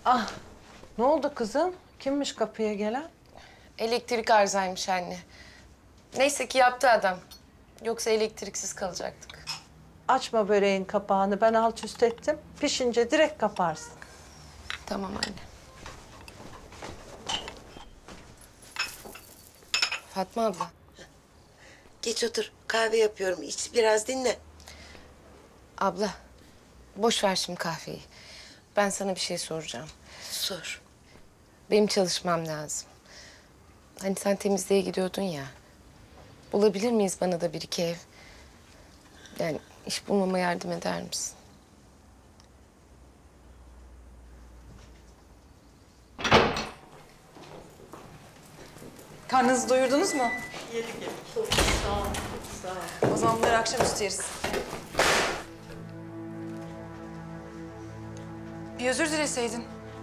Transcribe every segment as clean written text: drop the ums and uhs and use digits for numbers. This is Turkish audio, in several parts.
Ah, ne oldu kızım? Kimmiş kapıya gelen? Elektrik arızaymış anne. Neyse ki yaptı adam. Yoksa elektriksiz kalacaktık. Açma böreğin kapağını, ben alt üst ettim. Pişince direkt kaparsın. Tamam anne. Fatma abla. Geç otur. Kahve yapıyorum. İç biraz dinle. Abla, boş ver şimdi kahveyi. Ben sana bir şey soracağım. Sor. Benim çalışmam lazım. Hani sen temizliğe gidiyordun ya. Bulabilir miyiz bana da bir iki ev? Yani iş bulmama yardım eder misin? Karnınızı doyurdunuz mu? Yedik. Sağ ol. Sağ ol. O zaman bunları akşamüstü yeriz. Bir özür dileseydin.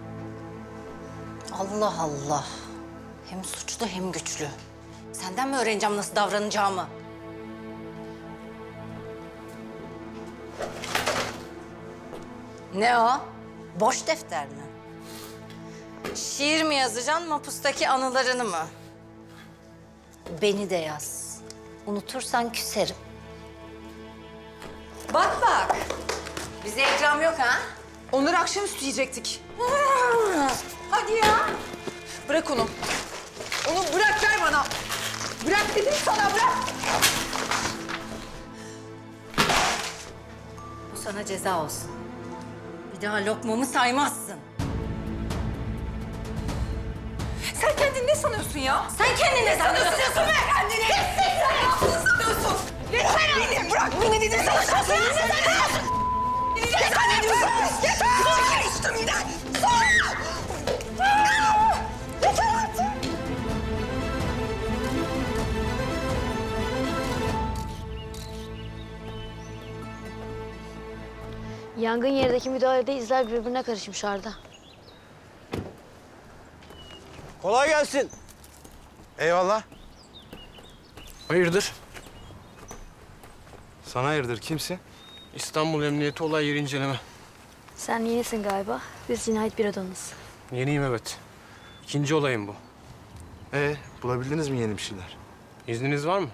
Allah Allah. Hem suçlu hem güçlü. Senden mi öğreneceğim nasıl davranacağımı? Ne o? Boş defter mi? Şiir mi yazacaksın, mapustaki anılarını mı? Beni de yaz. Unutursan küserim. Bak bak. Bize ikram yok ha? Onları akşamüstü yiyecektik. Hadi ya. Bırak onu. Onu bırak, ver bana. Bırak dedim sana, bırak. Bu sana ceza olsun. Bir daha lokmamı saymazsın. Sen kendini ne sanıyorsun ya? Sen kendini ne sanıyorsun? Be kendini. Ne sanıyorsun? Yeter beni, bırak beni dedim sana. Yeter ne diyorsun? Yeter. Çekil üstümden. Yeter artık. Yangın yerindeki müdahalede izler birbirine karışmış Arda. Kolay gelsin. Eyvallah. Hayırdır? Sana hayırdır, kimsin? İstanbul Emniyeti olay yeri inceleme. Sen yenisin galiba. Biz cinayet bürodayız. Yeniyim evet. İkinci olayım bu. Bulabildiniz mi yeni bir şeyler? İzniniz var mı?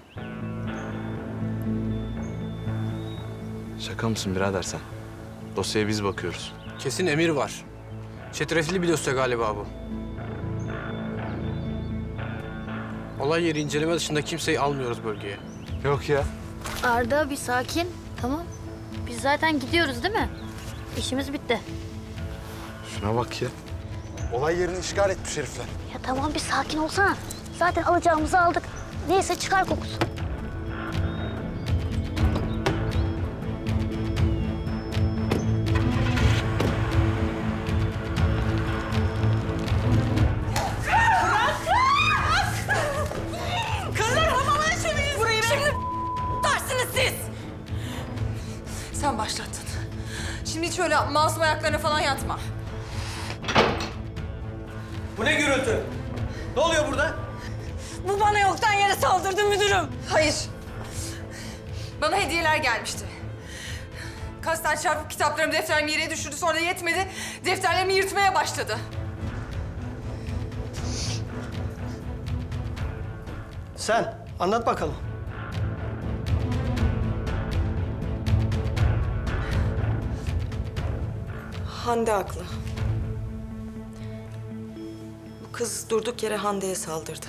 Şaka mısın birader sen? Dosyaya biz bakıyoruz. Kesin emir var. Çetrefilli bir dosya galiba bu. Olay yeri inceleme dışında kimseyi almıyoruz bölgeye. Yok ya. Arda bir sakin. Tamam. Biz zaten gidiyoruz değil mi? İşimiz bitti. Şuna bak ya. Olay yerini işgal etmiş herifler. Ya tamam bir sakin olsana. Zaten alacağımızı aldık. Neyse çıkar kokusu. Sen başlattın. Şimdi hiç öyle masum ayaklarına falan yatma. Bu ne gürültü? Ne oluyor burada? Bu bana yoktan yere saldırdı müdürüm. Hayır. Bana hediyeler gelmişti. Kasten çarpıp kitaplarımı, defterimi yere düşürdü. Sonra da yetmedi. Defterlerimi yırtmaya başladı. Sen anlat bakalım. Hande haklı. Bu kız durduk yere Hande'ye saldırdı.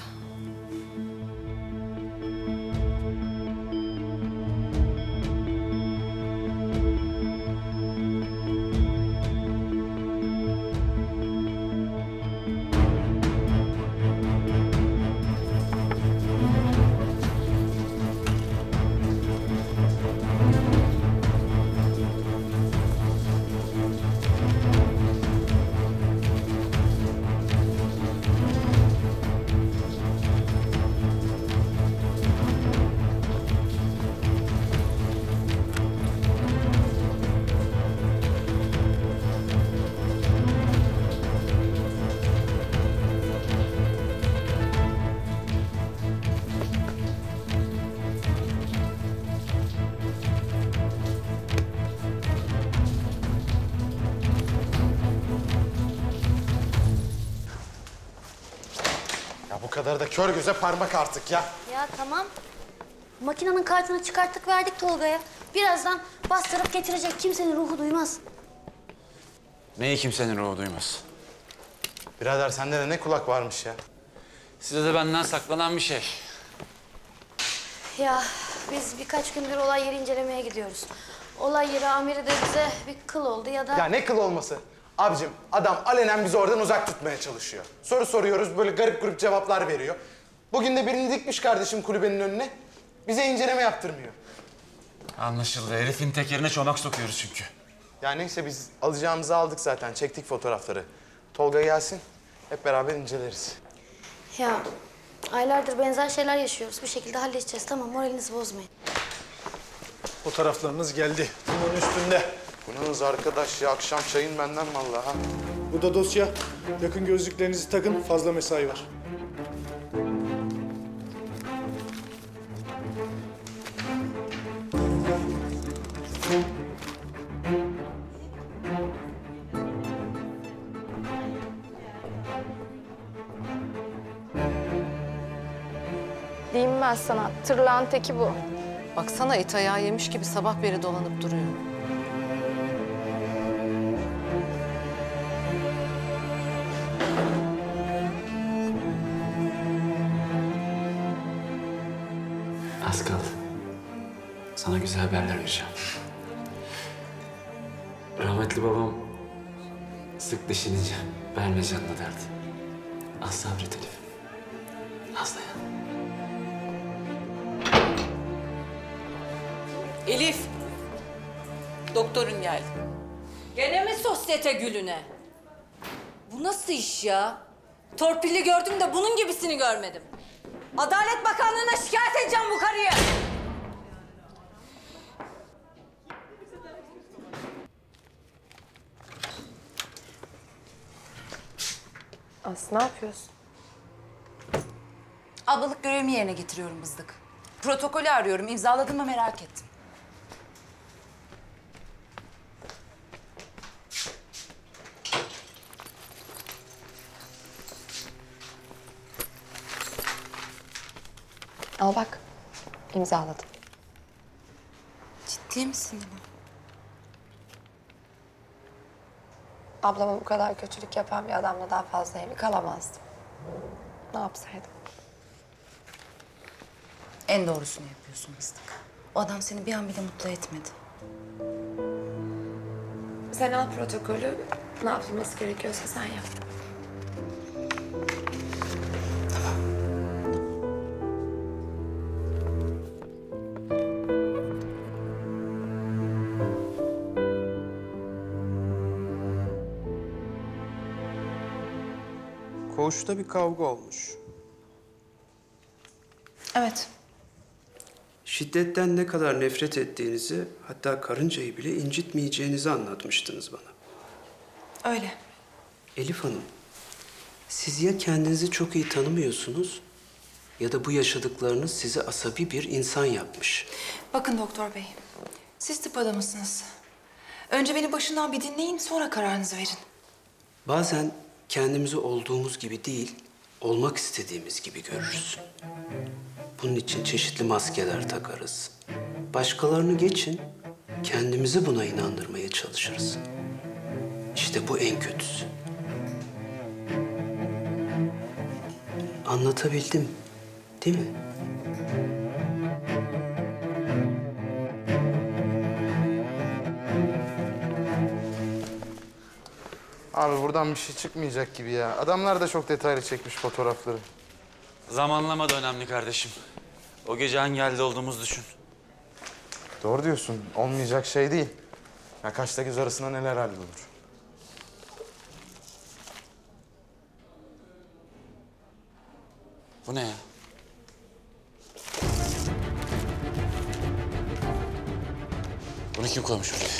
kadar da kör göze parmak artık ya. Ya tamam. Makinenin kartını çıkarttık verdik Tolga'ya. Birazdan bastırıp getirecek. Kimsenin ruhu duymaz. Neyi kimsenin ruhu duymaz? Birader sende de ne kulak varmış ya. Size de benden saklanan bir şey. Ya biz birkaç gündür olay yeri incelemeye gidiyoruz. Olay yeri amiri de bize bir kıl oldu ya da... Ya ne kıl olması? Abicim adam alenen bizi oradan uzak tutmaya çalışıyor. Soru soruyoruz böyle garip grup cevaplar veriyor. Bugün de birini dikmiş kardeşim kulübenin önüne. Bize inceleme yaptırmıyor. Anlaşıldı. Herifin tekerine çomak sokuyoruz çünkü. Ya neyse biz alacağımızı aldık zaten. Çektik fotoğrafları. Tolga gelsin. Hep beraber inceleriz. Ya aylardır benzer şeyler yaşıyoruz. Bir şekilde halledeceğiz. Tamam, moralinizi bozmayın. Fotoğraflarınız geldi. Bunun üstünde. Bununuz arkadaş ya akşam çayın benden vallahi ha. Bu da dosya. Yakın gözlüklerinizi takın. Fazla mesai var. Diyeyim ben sana, tırlağın teki bu. Baksana it ayağı yemiş gibi sabah beri dolanıp duruyor. Az kaldı. Sana güzel haberler vereceğim. Rahmetli babam sık dişinince verme canına derdi. Az sabret Elif. Az dayan. Elif. Doktorun geldi. Gene mi sosyete gülüne? Bu nasıl iş ya? Torpilli gördüm de bunun gibisini görmedim. Adalet Bakanlığı'na şikayet edeceğim bu karıyı. Aslı ne yapıyorsun? Ablalık görevimi yerine getiriyorum Bızdık. Protokolü arıyorum. İmzaladın mı merak ettim. Al bak. İmzaladım. Ciddi misin bunu? Ablama bu kadar kötülük yapan bir adamla daha fazla evli kalamazdım. Ne yapsaydım? En doğrusunu yapıyorsun Bızdık. O adam seni bir an bile mutlu etmedi. Sen al protokolü. Ne yapılması gerekiyorsa sen yap. Koğuşta bir kavga olmuş. Evet. Şiddetten ne kadar nefret ettiğinizi, hatta karıncayı bile incitmeyeceğinizi anlatmıştınız bana. Öyle. Elif Hanım, siz ya kendinizi çok iyi tanımıyorsunuz ya da bu yaşadıklarınız sizi asabi bir insan yapmış. Bakın doktor bey. Siz tıp adamısınız. Önce beni başından bir dinleyin, sonra kararınızı verin. Bazen kendimizi olduğumuz gibi değil, olmak istediğimiz gibi görürüz. Bunun için çeşitli maskeler takarız. Başkalarını geçin, kendimizi buna inandırmaya çalışırız. İşte bu en kötüsü. Anlatabildim, değil mi? Abi buradan bir şey çıkmayacak gibi ya. Adamlar da çok detaylı çekmiş fotoğrafları. Zamanlama da önemli kardeşim. O gece hangi halde olduğumuzu düşün. Doğru diyorsun. Olmayacak şey değil. Ya kaçta göz arasında neler hallolur. Bu ne ya? Bunu kim koymuş buraya?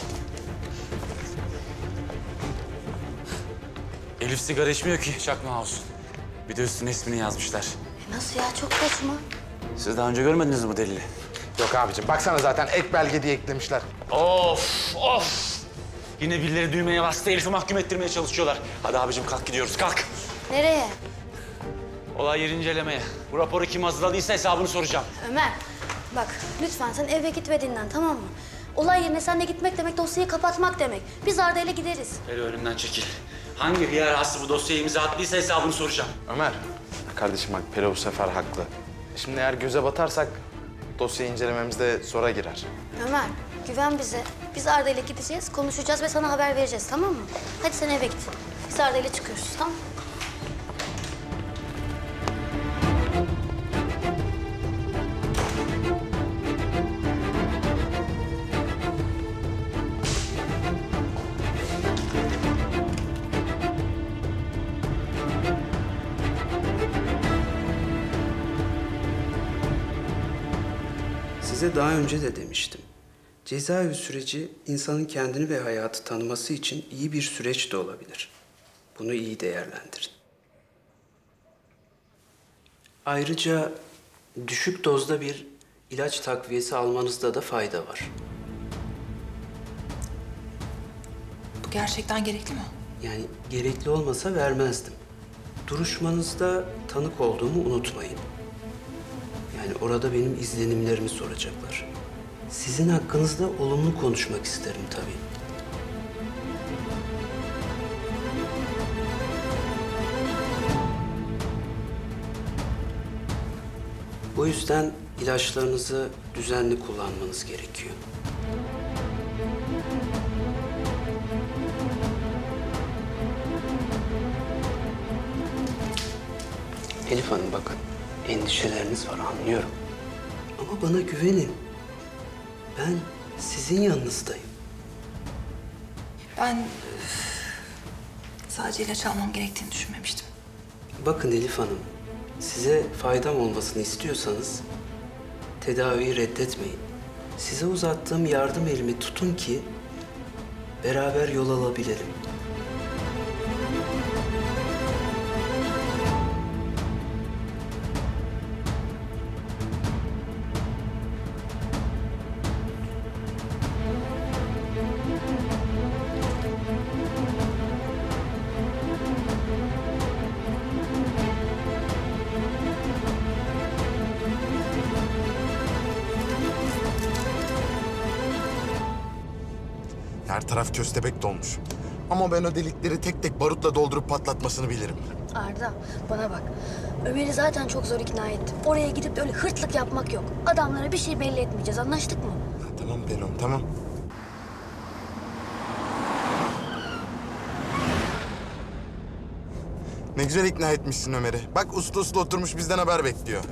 Elif sigara içmiyor ki, çakma olsun. Bir de üstüne ismini yazmışlar. Nasıl ya? Çok saçma. Siz daha önce görmediniz mi bu delili? Yok abicim baksana zaten ek belge diye eklemişler. Of, of! Yine birileri düğmeye bastı, Elif'i mahkum ettirmeye çalışıyorlar. Hadi abicim kalk gidiyoruz, kalk. Nereye? Olay yeri incelemeye. Bu raporu kim hazırladıysa hesabını soracağım. Ömer, bak lütfen sen eve git ve dinlen, tamam mı? Olay yerine sen de gitmek demek dosyayı kapatmak demek. Biz Arda ile gideriz. Peri önümden çekil. Hangi hıyar hası bu dosyayı imza attıysa hesabını soracağım. Ömer. Kardeşim bak Peri bu sefer haklı. Şimdi eğer göze batarsak dosyayı incelememizde zora girer. Ömer, güven bize. Biz Arda ile gideceğiz, konuşacağız ve sana haber vereceğiz, tamam mı? Hadi sen eve git. Biz Arda ile çıkıyoruz, tamam mı? Size daha önce de demiştim. Cezaevi süreci insanın kendini ve hayatı tanıması için iyi bir süreç de olabilir. Bunu iyi değerlendirin. Ayrıca düşük dozda bir ilaç takviyesi almanızda da fayda var. Bu gerçekten gerekli mi? Yani gerekli olmasa vermezdim. Duruşmanızda tanık olduğumu unutmayın. Yani orada benim izlenimlerimi soracaklar. Sizin hakkınızda olumlu konuşmak isterim tabii. Bu yüzden ilaçlarınızı düzenli kullanmanız gerekiyor. Elif Hanım bakın, endişeleriniz var anlıyorum. Ama bana güvenin. Ben sizin yanınızdayım. Ben sadece ilaç almam gerektiğini düşünmemiştim. Bakın Elif Hanım, size faydam olmasını istiyorsanız tedaviyi reddetmeyin. Size uzattığım yardım elimi tutun ki beraber yol alabilelim. Her taraf köstebek dolmuş. Ama ben o delikleri tek tek barutla doldurup patlatmasını bilirim. Arda, bana bak. Ömer'i zaten çok zor ikna ettim. Oraya gidip de öyle hırtlık yapmak yok. Adamlara bir şey belli etmeyeceğiz, anlaştık mı? Tamam Benom, tamam. Ne güzel ikna etmişsin Ömer'i. Bak uslu uslu oturmuş bizden haber bekliyor.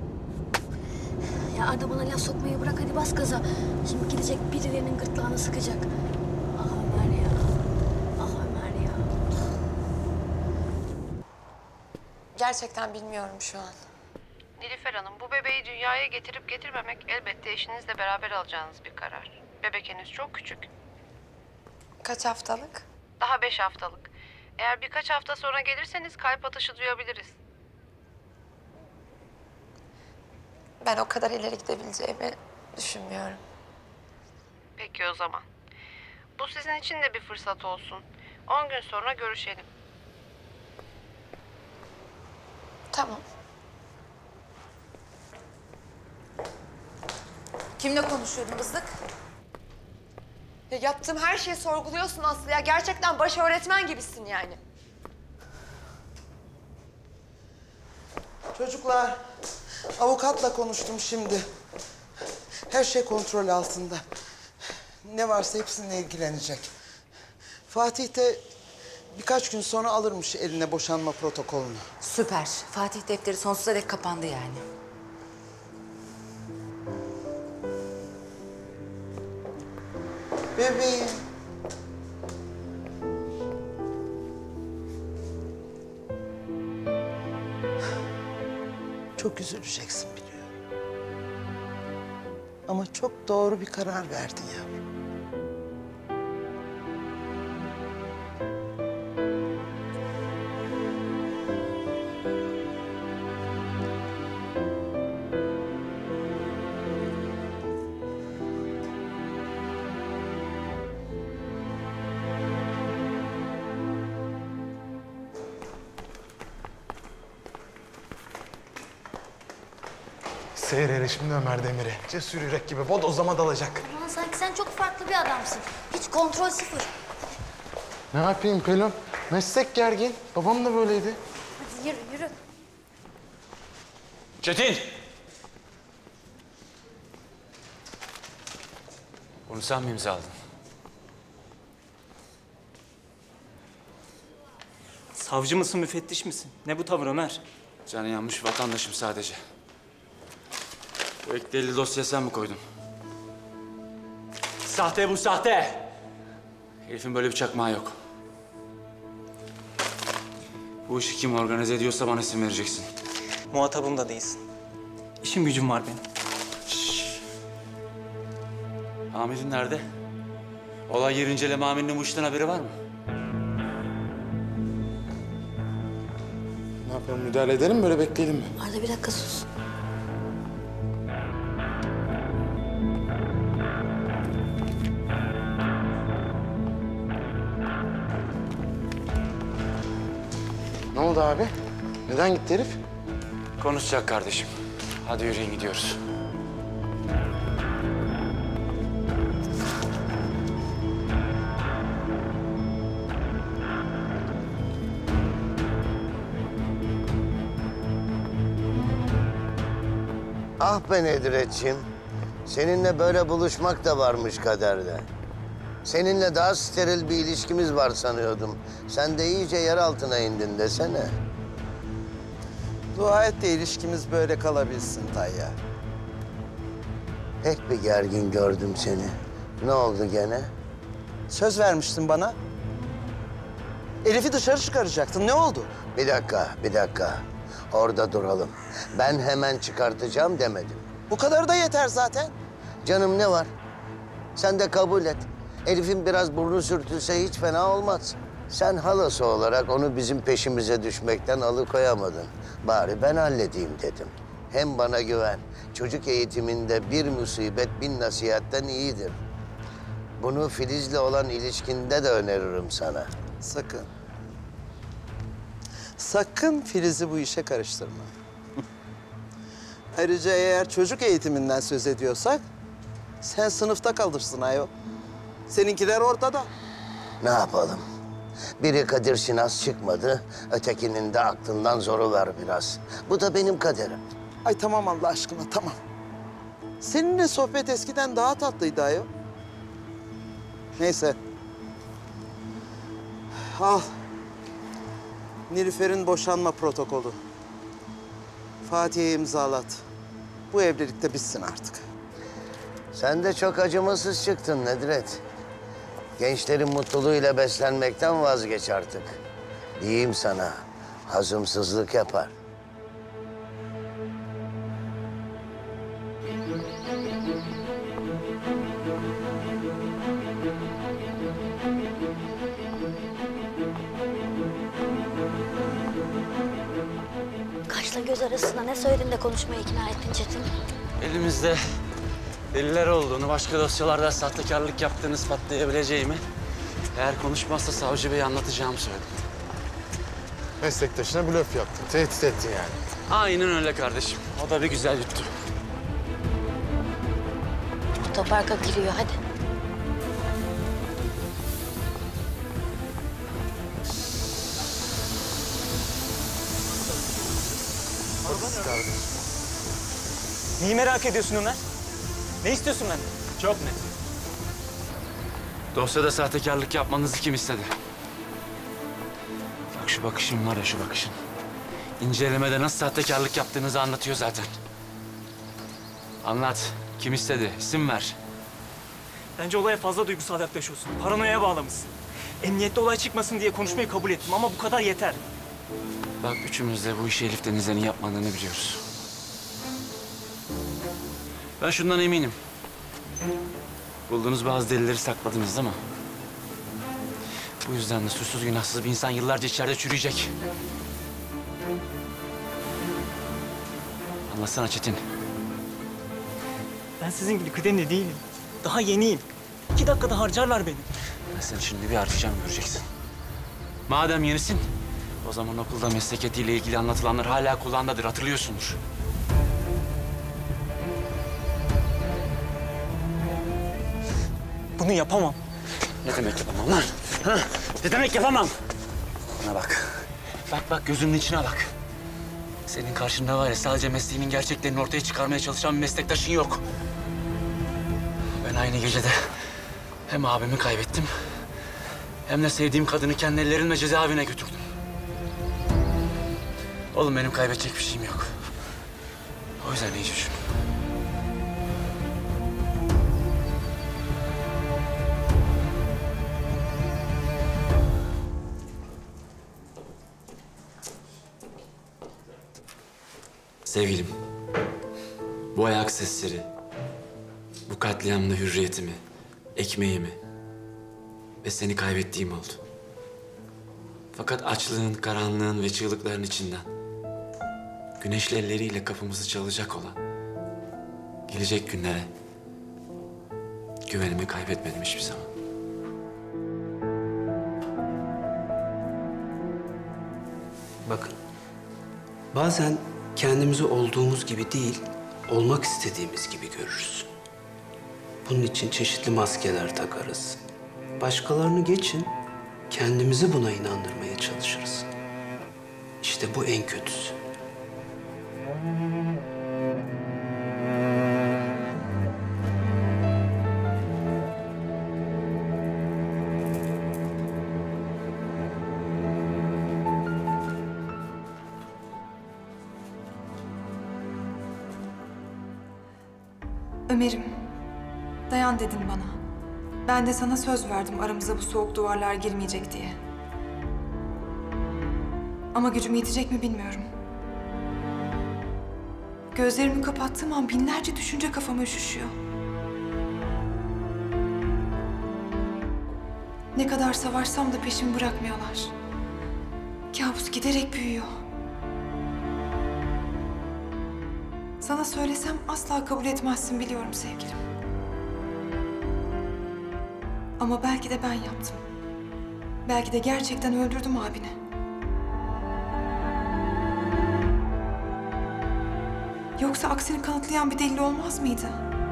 Ya Arda bana laf sokmayı bırak, hadi bas gaza. Şimdi gidecek birilerinin gırtlağını sıkacak. Ah Ömer ya. Ah Ömer ya. Gerçekten bilmiyorum şu an. Nilüfer Hanım, bu bebeği dünyaya getirip getirmemek elbette eşinizle beraber alacağınız bir karar. Bebek henüz çok küçük. Kaç haftalık? Daha 5 haftalık. Eğer birkaç hafta sonra gelirseniz kalp atışı duyabiliriz. Ben o kadar ileri gidebileceğimi düşünmüyorum. Peki o zaman. Bu sizin için de bir fırsat olsun. 10 gün sonra görüşelim. Tamam. Kimle konuşuyordun Bızlık? Ya yaptığım her şeyi sorguluyorsun Aslı ya. Gerçekten baş öğretmen gibisin yani. Çocuklar, avukatla konuştum şimdi. Her şey kontrol altında. Ne varsa hepsininle ilgilenecek. Fatih de birkaç gün sonra alırmış eline boşanma protokolünü. Süper. Fatih defteri sonsuza dek kapandı yani. Bebeğim. Çok üzüleceksin biliyorum. Ama çok doğru bir karar verdin yavrum. Seyir şimdi Ömer Demir'i. Cesur yürek gibi bodozlama dalacak. Aman sanki sen çok farklı bir adamsın. Hiç kontrol sıfır. Ne yapayım Pelin? Meslek gergin. Babam da böyleydi. Hadi yürü yürü. Çetin! Bunu sen mi imzaladın? Savcı mısın, müfettiş misin? Ne bu tavır Ömer? Canı yanmış vatandaşım sadece. Bu ek delil dosyaya sen mi koydun? Sahte bu, sahte! Herifin böyle bir çakmağı yok. Bu işi kim organize ediyorsa bana isim vereceksin. Muhatabım da değilsin. İşim gücüm var benim. Amirin nerede? Olay yeri inceleme amirinin bu işten haberi var mı? Ne yapalım? Müdahale edelim mi? Böyle bekleyelim mi? Arda bir dakika sus. Ne oldu abi? Neden gitti herif? Konuşacak kardeşim. Hadi yürüyün gidiyoruz. Ah be Nedretciğim. Seninle böyle buluşmak da varmış kaderde. Seninle daha steril bir ilişkimiz var sanıyordum. Sen de iyice yer altına indin desene. Dua et de ilişkimiz böyle kalabilsin Tayyar. Pek bir gergin gördüm seni. Ne oldu gene? Söz vermiştin bana. Elif'i dışarı çıkaracaktın. Ne oldu? Bir dakika. Orada duralım. Ben hemen çıkartacağım demedim. Bu kadar da yeter zaten. Canım ne var? Sen de kabul et. Elif'in biraz burnu sürtülse hiç fena olmaz. Sen halası olarak onu bizim peşimize düşmekten alıkoyamadın. Bari ben halledeyim dedim. Hem bana güven. Çocuk eğitiminde bir musibet bin nasihatten iyidir. Bunu Filiz'le olan ilişkinde de öneririm sana. Sakın. Sakın Filiz'i bu işe karıştırma. Ayrıca eğer çocuk eğitiminden söz ediyorsak sen sınıfta kalırsın ayol. Seninkiler ortada. Ne yapalım? Biri Kadir Şinas çıkmadı, ötekinin de aklından zoru var biraz. Bu da benim kaderim. Ay tamam Allah aşkına tamam. Seninle sohbet eskiden daha tatlıydı ayol. Neyse. Al. Nilüfer'in boşanma protokolü. Fatih'e imzalat. Bu evlilik de bitsin artık. Sen de çok acımasız çıktın Nedret. Gençlerin mutluluğuyla beslenmekten vazgeç artık. Diyeyim sana, hazımsızlık yapar. Kaşla göz arasında ne söyledin de konuşmaya ikna ettin Çetin? Elimizde deliller olduğunu, başka dosyalarda sahtekarlık yaptığını ispatlayabileceğimi, eğer konuşmazsa savcı beye anlatacağımı söyledim. Meslektaşına blöf yaptın, tehdit ettin yani. Aynen öyle kardeşim. O da bir güzel yuttu. Otoparka giriyor hadi. Kardeşim. Neyi merak ediyorsun Ömer? Ne istiyorsun benden? Çok net. Dosyada sahtekarlık yapmanızı kim istedi? Bak şu bakışın var ya, şu bakışın. İncelemede nasıl sahtekarlık yaptığınızı anlatıyor zaten. Anlat. Kim istedi? İsim ver. Bence olaya fazla duygusal yaklaşıyorsun. Paranoya bağlamışsın. Emniyette olay çıkmasın diye konuşmayı kabul ettim ama bu kadar yeter. Bak üçümüz de bu işi Elif Denizler'in yapmadığını biliyoruz. Ben şundan eminim. Bulduğunuz bazı delilleri sakladınız değil mi? Bu yüzden de suçsuz günahsız bir insan yıllarca içeride çürüyecek. Anlatsana Çetin. Ben sizin gibi kıdemli değilim. Daha yeniyim. 2 dakikada harcarlar beni. Ben seni şimdi bir harcayacağım, göreceksin. Madem yenisin, o zaman okulda meslek etiğiyle ilgili anlatılanlar hala kulağındadır, hatırlıyorsundur. bunu yapamam. Ne demek yapamam lan? Ha? Ne demek yapamam? Bana bak. Bak gözümün içine bak. Senin karşında var ya sadece mesleğinin gerçeklerini ortaya çıkarmaya çalışan bir meslektaşın yok. Ben aynı gecede hem abimi kaybettim hem de sevdiğim kadını kendi ellerimle cezaevine götürdüm. Oğlum benim kaybedecek bir şeyim yok. O yüzden iyi düşün. Sevgilim, bu ayak sesleri, bu katliamda hürriyetimi, ekmeğimi ve seni kaybettiğim oldu. Fakat açlığın, karanlığın ve çığlıkların içinden güneşli elleriyle kapımızı çalacak olan gelecek günlere güvenimi kaybetmedim hiçbir zaman. Bakın, bazen kendimizi olduğumuz gibi değil, olmak istediğimiz gibi görürüz. Bunun için çeşitli maskeler takarız. Başkalarını geçin, kendimizi buna inandırmaya çalışırız. İşte bu en kötüsü. Ömer'im, dayan dedin bana. Ben de sana söz verdim aramıza bu soğuk duvarlar girmeyecek diye. Ama gücüm yetecek mi bilmiyorum. Gözlerimi kapattığım an binlerce düşünce kafama üşüşüyor. Ne kadar savaşsam da peşimi bırakmıyorlar. Kabus giderek büyüyor. Sana söylesem asla kabul etmezsin biliyorum sevgilim. Ama belki de ben yaptım. Belki de gerçekten öldürdüm abini. Yoksa aksini kanıtlayan bir delil olmaz mıydı?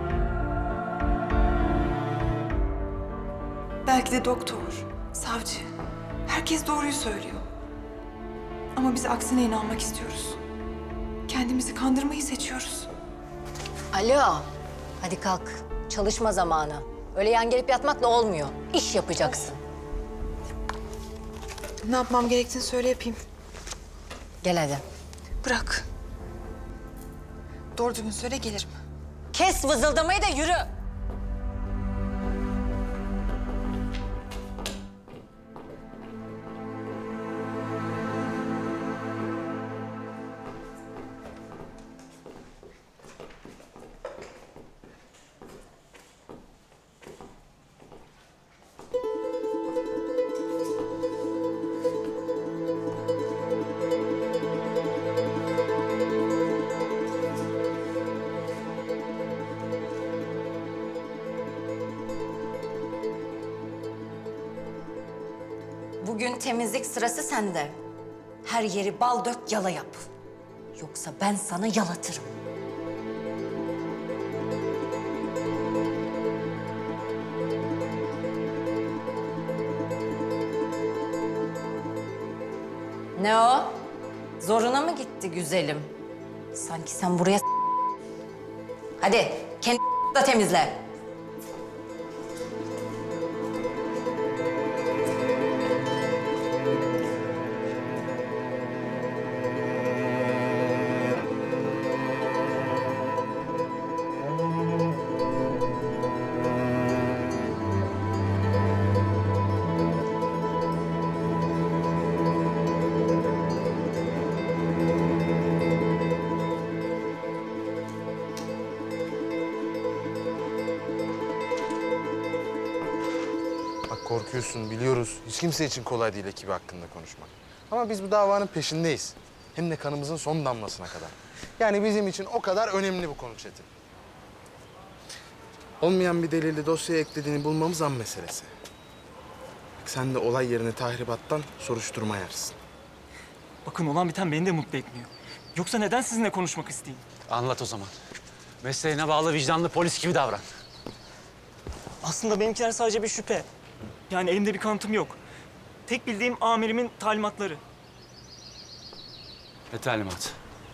Belki de doktor, savcı, herkes doğruyu söylüyor. Ama biz aksine inanmak istiyoruz. Kendimizi kandırmayı seçiyoruz. Alo, hadi kalk. Çalışma zamanı. Öyle yan gelip yatmakla olmuyor. İş yapacaksın. Ne yapmam gerektiğini söyle yapayım. Gel hadi. Bırak. Doğru düzgün söyle gelirim. Kes vızıldamayı da yürü. Bugün temizlik sırası sende. Her yeri bal dök, yala yap. Yoksa ben sana yalatırım. Ne o? Zoruna mı gitti güzelim? Sanki sen buraya... Hadi kendi da temizle. Korkuyorsun, biliyoruz. Hiç kimse için kolay değil ekibi hakkında konuşmak. Ama biz bu davanın peşindeyiz. Hem de kanımızın son damlasına kadar. Yani bizim için o kadar önemli bu konu Çetin. Olmayan bir delili dosyaya eklediğini bulmamız an meselesi. Bak sen de olay yerine tahribattan soruşturma yersin. Bakın olan biten beni de mutlu etmiyor. Yoksa neden sizinle konuşmak isteyeyim? Anlat o zaman. Mesleğine bağlı vicdanlı polis gibi davran. Aslında benimkiler sadece bir şüphe. Yani elimde bir kanıtım yok. Tek bildiğim amirimin talimatları. Ne talimat?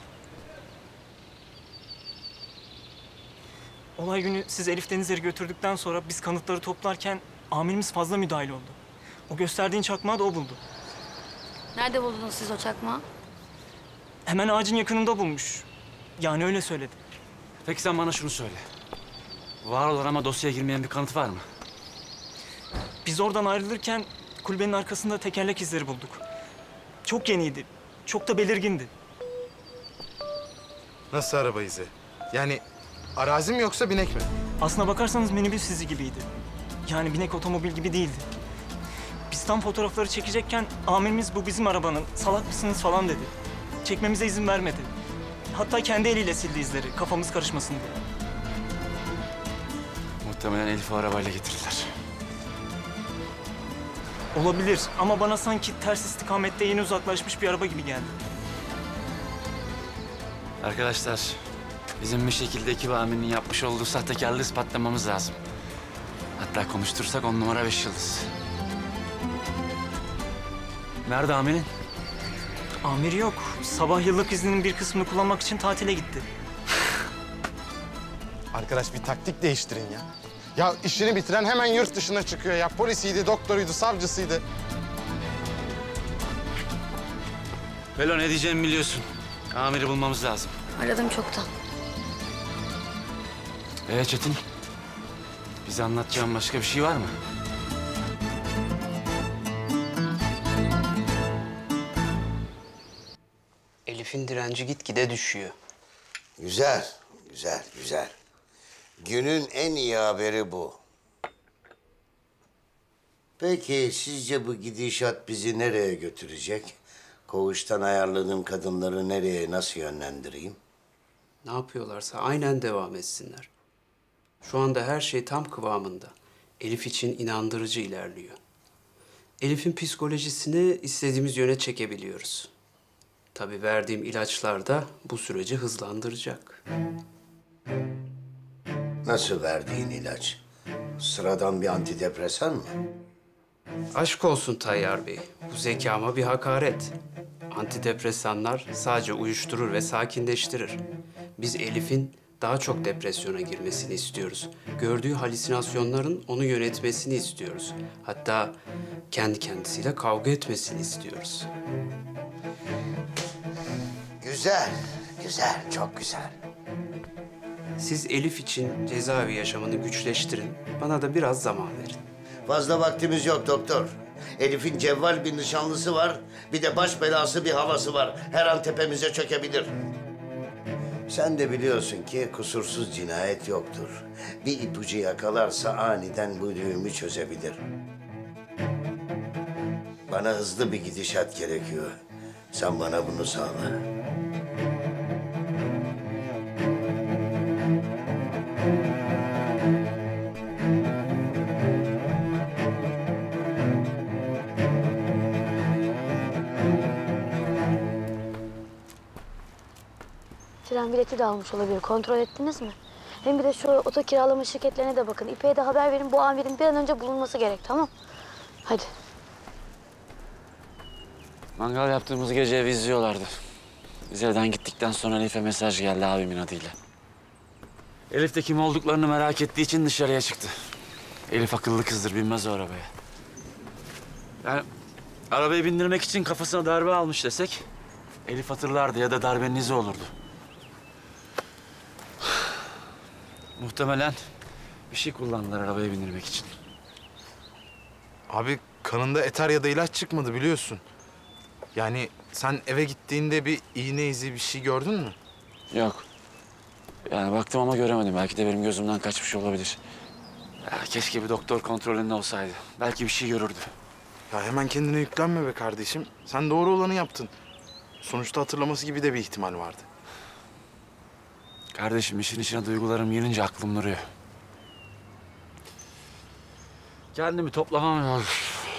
Olay günü siz Elif Denizler'i götürdükten sonra biz kanıtları toplarken amirimiz fazla müdahil oldu. O gösterdiğin çakmağı da o buldu. Nerede buldunuz siz o çakmağı? Hemen ağacın yakınında bulmuş. Yani öyle söyledi. Peki sen bana şunu söyle. Var olan ama dosyaya girmeyen bir kanıt var mı? Biz oradan ayrılırken kulübenin arkasında tekerlek izleri bulduk. Çok yeniydi. Çok da belirgindi. Nasıl araba izi? Yani arazi mi yoksa binek mi? Aslına bakarsanız minibüs izi gibiydi. Yani binek otomobil gibi değildi. Biz tam fotoğrafları çekecekken amirimiz bu bizim arabanın, salak mısınız falan dedi. Çekmemize izin vermedi. Hatta kendi eliyle sildi izleri, kafamız karışmasın diye. Muhtemelen Elif'i arabayla getirdiler. Olabilir ama bana sanki ters istikamette yeni uzaklaşmış bir araba gibi geldi. Arkadaşlar, bizim bir şekilde ekip amirinin yapmış olduğu sahtekarlığı ispatlamamız lazım. Hatta konuştursak 10 numara 5 yıldız. Nerede amirin? Amir yok. Sabah yıllık izninin bir kısmını kullanmak için tatile gitti. Arkadaş bir taktik değiştirin ya. Ya işini bitiren hemen yurt dışına çıkıyor ya. Polisiydi, doktoruydu, savcısıydı. Belo ne diyeceğimi biliyorsun. Amiri bulmamız lazım. Aradım çoktan. Çetin, bize anlatacağın başka bir şey var mı? Elif'in direnci gitgide düşüyor. Güzel, güzel, güzel. Günün en iyi haberi bu. Peki sizce bu gidişat bizi nereye götürecek? Koğuştan ayarladığım kadınları nereye, nasıl yönlendireyim? Ne yapıyorlarsa aynen devam etsinler. Şu anda her şey tam kıvamında. Elif için inandırıcı ilerliyor. Elif'in psikolojisini istediğimiz yöne çekebiliyoruz. Tabii verdiğim ilaçlar da bu süreci hızlandıracak. Nasıl verdiğin ilaç? Sıradan bir antidepresan mı? Aşk olsun Tayyar Bey. Bu zekama bir hakaret. Antidepresanlar sadece uyuşturur ve sakinleştirir. Biz Elif'in daha çok depresyona girmesini istiyoruz. Gördüğü halüsinasyonların onu yönetmesini istiyoruz. Hatta kendi kendisiyle kavga etmesini istiyoruz. Güzel, güzel, çok güzel. Siz Elif için cezaevi yaşamını güçleştirin. Bana da biraz zaman verin. Fazla vaktimiz yok doktor. Elif'in cevval bir nişanlısı var, bir de baş belası bir havası var. Her an tepemize çökebilir. Sen de biliyorsun ki kusursuz cinayet yoktur. Bir ipucu yakalarsa aniden bu düğümü çözebilir. Bana hızlı bir gidişat gerekiyor. Sen bana bunu sağla. Tren bileti de almış olabilir. Kontrol ettiniz mi? Hem bir de şu oto kiralama şirketlerine de bakın. İpek'e de haber verin. Bu amirin bir an önce bulunması gerek, tamam? Hadi. Mangal yaptığımız gece evi izliyorlardı. Biz evden gittikten sonra Elif'e mesaj geldi abimin adıyla. Elif de kim olduklarını merak ettiği için dışarıya çıktı. Elif akıllı kızdır, binmez o arabaya. Yani arabayı bindirmek için kafasına darbe almış desek... Elif hatırlardı ya da darbenin izi olurdu. Muhtemelen bir şey kullandılar arabaya bindirmek için. Abi kanında eter ya da ilaç çıkmadı biliyorsun. Yani sen eve gittiğinde bir iğne izi bir şey gördün mü? Yok. Yani baktım ama göremedim. Belki de benim gözümden kaçmış olabilir. Ya, keşke bir doktor kontrolünde olsaydı. Belki bir şey görürdü. Ya hemen kendine yüklenme be kardeşim. Sen doğru olanı yaptın. Sonuçta hatırlaması gibi de bir ihtimal vardı. Kardeşim işin içine duygularım girince aklım duruyor. Kendimi toplamam lazım.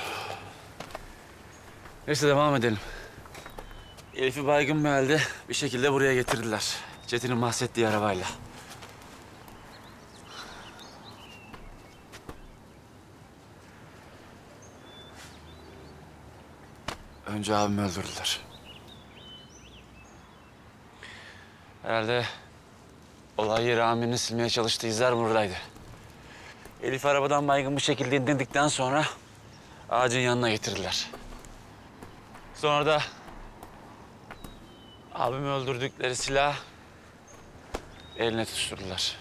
Neyse devam edelim. Elif'i baygın bir halde bir şekilde buraya getirdiler. Çetin'in bahsettiği arabayla. Önce abimi öldürdüler. Herhalde olay yeri amirini silmeye çalıştığı izler buradaydı. Elif arabadan baygın bir şekilde indikten sonra ağacın yanına getirdiler. Sonra da abimi öldürdükleri silah eline tutuşturdular.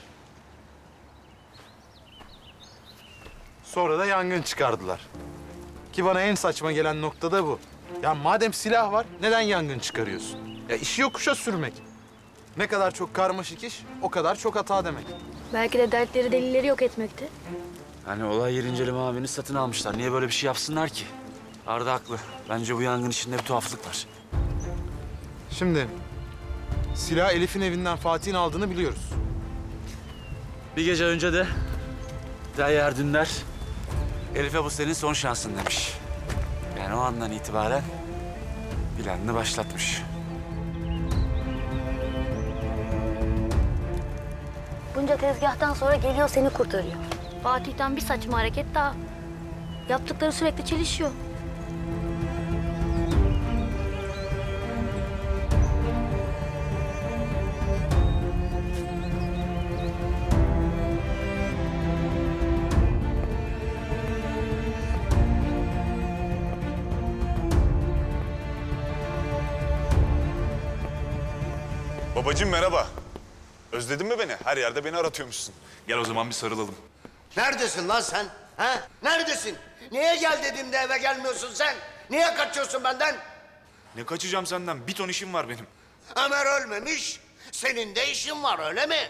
Sonra da yangın çıkardılar. Ki bana en saçma gelen nokta da bu. Ya madem silah var, neden yangın çıkarıyorsun? Ya işi yokuşa sürmek. Ne kadar çok karmaşık iş, o kadar çok hata demek. Belki de dertleri delilleri yok etmekti. Hani olay yeri inceleme amirini satın almışlar. Niye böyle bir şey yapsınlar ki? Arda haklı. Bence bu yangın içinde bir tuhaflık var. Şimdi silah Elif'in evinden Fatih'in aldığını biliyoruz. Bir gece önce de Derya Dündar Elif'e bu senin son şansın demiş. Yani o andan itibaren planını başlatmış. Bunca tezgahtan sonra geliyor seni kurtarıyor. Fatih'ten bir saçma hareket daha. Yaptıkları sürekli çelişiyor. Babacığım merhaba. Özledin mi beni? Her yerde beni aratıyormuşsun. Gel o zaman bir sarılalım. Neredesin lan sen? Ha? Neredesin? Niye gel dediğimde eve gelmiyorsun sen? Niye kaçıyorsun benden? Ne kaçacağım senden? Bir ton işim var benim. Ömer ölmemiş, senin de işin var öyle mi?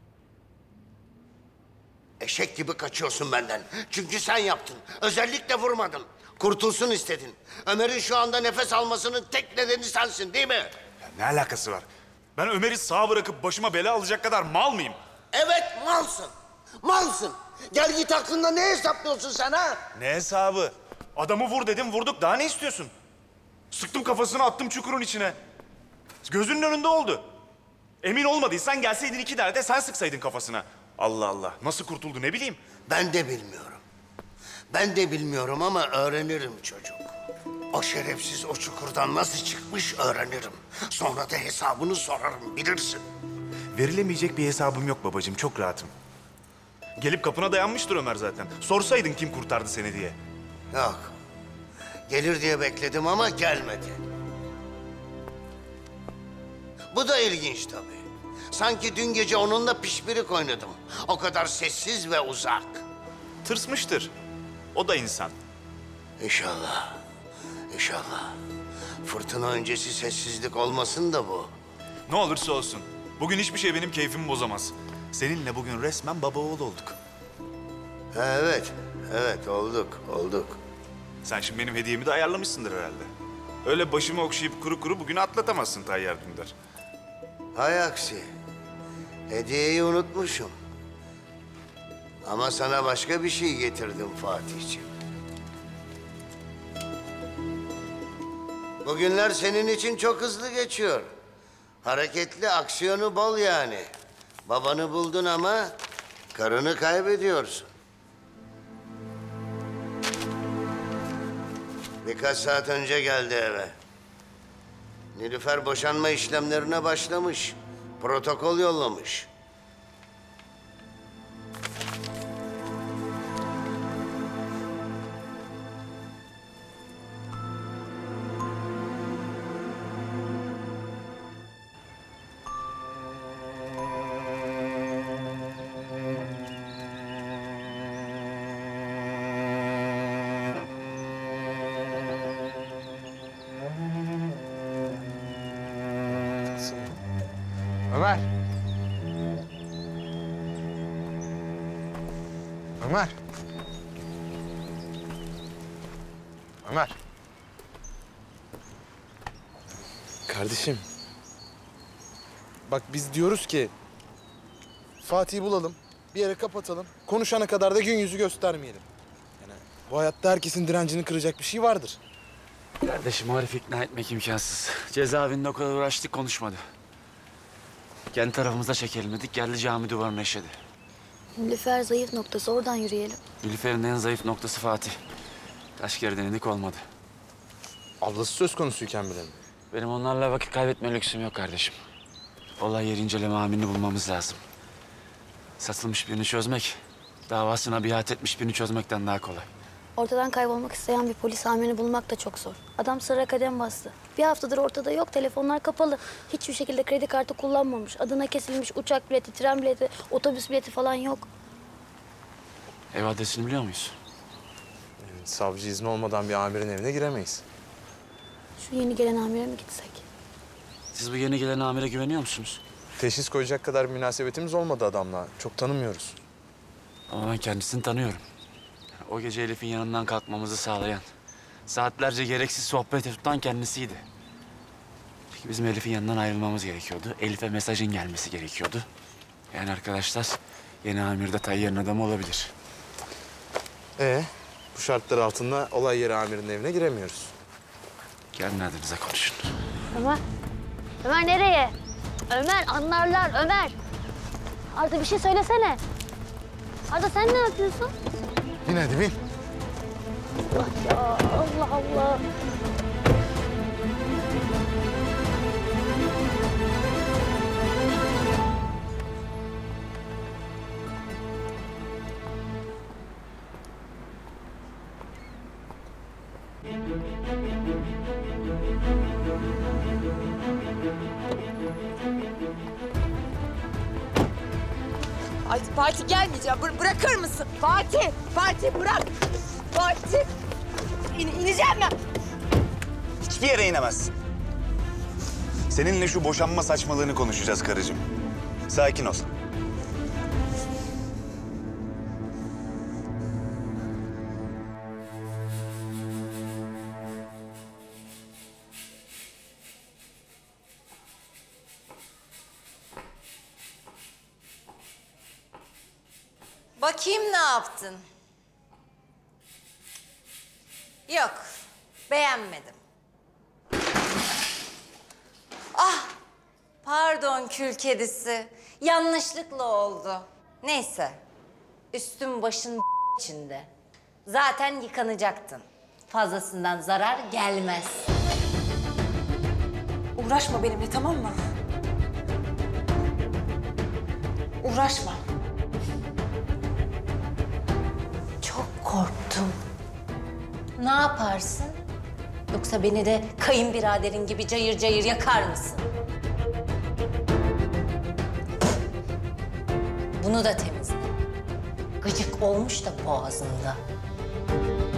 Eşek gibi kaçıyorsun benden. Çünkü sen yaptın. Özellikle vurmadın. Kurtulsun istedin. Ömer'in şu anda nefes almasının tek nedeni sensin değil mi? Ya ne alakası var? Ben Ömer'i sağ bırakıp başıma bela alacak kadar mal mıyım? Evet malsın. Malsın. Gel git aklında ne hesaplıyorsun sen ha? Ne hesabı? Adamı vur dedim vurduk. Daha ne istiyorsun? Sıktım kafasını attım çukurun içine. Gözünün önünde oldu. Emin olmadıysan gelseydin 2 derde sen sıksaydın kafasına. Allah Allah. Nasıl kurtuldu ne bileyim. Ben de bilmiyorum. Ben de bilmiyorum ama öğrenirim çocuk. O şerefsiz o çukurdan nasıl çıkmış öğrenirim. Sonra da hesabını sorarım bilirsin. Verilemeyecek bir hesabım yok babacığım. Çok rahatım. Gelip kapına dayanmıştır Ömer zaten. Sorsaydın kim kurtardı seni diye. Yok. Gelir diye bekledim ama gelmedi. Bu da ilginç tabii. Sanki dün gece onunla pişpirik oynadım. O kadar sessiz ve uzak. Tırsmıştır. O da insan. İnşallah. İnşallah. Fırtına öncesi sessizlik olmasın da bu. Ne olursa olsun. Bugün hiçbir şey benim keyfimi bozamaz. Seninle bugün resmen baba oğul olduk. Evet, evet olduk. Sen şimdi benim hediyemi de ayarlamışsındır herhalde. Öyle başımı okşayıp kuru kuru bugünü atlatamazsın Tayyar Dündar. Hay aksi. Hediyeyi unutmuşum. Ama sana başka bir şey getirdim Fatihciğim. Bugünler senin için çok hızlı geçiyor. Hareketli, aksiyonu bol yani. Babanı buldun ama karını kaybediyorsun. Birkaç saat önce geldi eve. Nilüfer boşanma işlemlerine başlamış. Protokol yollamış. Ömer. Ömer. Ömer. Kardeşim. Bak biz diyoruz ki Fatih'i bulalım, bir yere kapatalım. Konuşana kadar da gün yüzü göstermeyelim. Yani bu hayatta herkesin direncini kıracak bir şey vardır. Kardeşim Arif'i ikna etmek imkansız. Cezaevinde o kadar uğraştık konuşmadı. Kendi tarafımıza çekelim dedik, geldi cami duvarına eşedi. Nilüfer zayıf noktası, oradan yürüyelim. Nilüfer'in en zayıf noktası Fatih. Kaç kere denedik olmadı. Ablası söz konusuyken bile mi? Benim onlarla vakit kaybetme lüksüm yok kardeşim. Olay yeri inceleme amirini bulmamız lazım. Satılmış birini çözmek, davasına biat etmiş birini çözmekten daha kolay. Ortadan kaybolmak isteyen bir polis amirini bulmak da çok zor. Adam sıra kadem bastı. Bir haftadır ortada yok, telefonlar kapalı. Hiçbir şekilde kredi kartı kullanmamış. Adına kesilmiş uçak bileti, tren bileti, otobüs bileti falan yok. Ev adresini biliyor muyuz? Savcı izni olmadan bir amirin evine giremeyiz. Şu yeni gelen amire mi gitsek? Siz bu yeni gelen amire güveniyor musunuz? Teşhis koyacak kadar bir münasebetimiz olmadı adamla. Çok tanımıyoruz. Ama ben kendisini tanıyorum. O gece Elif'in yanından kalkmamızı sağlayan, saatlerce gereksiz sohbet tutan kendisiydi. Peki bizim Elif'in yanından ayrılmamız gerekiyordu. Elif'e mesajın gelmesi gerekiyordu. Yani arkadaşlar, yeni amir de Tayyar'ın adamı olabilir. Bu şartlar altında olay yeri amirinin evine giremiyoruz. Gelin adınıza konuşun. Ömer. Ömer nereye? Ömer anlarlar Ömer. Arda bir şey söylesene. Arda sen ne yapıyorsun? Bin hadi bin. Allah ya Allah Allah. Ay Fatih gelmeyeceğim. Bırakır mısın? Fatih! Fatih bırak! Fatih! İneceğim ben. Hiçbir yere inemezsin. Seninle şu boşanma saçmalığını konuşacağız karıcığım. Sakin ol. Bakayım ne yaptın? Yok, beğenmedim. Ah, pardon kül kedisi. Yanlışlıkla oldu. Neyse, üstün başın içinde. Zaten yıkanacaktın. Fazlasından zarar gelmez. Uğraşma benimle, tamam mı? Uğraşma. Çok korktum. Ne yaparsın? Yoksa beni de kayınbiraderin gibi cayır cayır yakar mısın? Bunu da temizle. Gıcık olmuş da boğazında.